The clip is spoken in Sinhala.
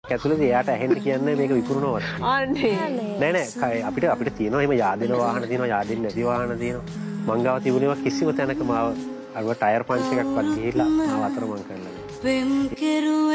ඇතුළේ එයාට ඇහෙන්න කියන්නේ මේක විකුණනවද? අනේ නෑ අපිට තියෙනවා එහෙම yaadෙන වාහන තියෙනවා yaadෙන්නේ නැති වාහන තියෙනවා. මං ගාව තිබුණේවා කිසිම තැනක මාව අර ටයර් පංච් එකක්වත් ගිහිල්ලා මාව අතරමං කරලා නෑ.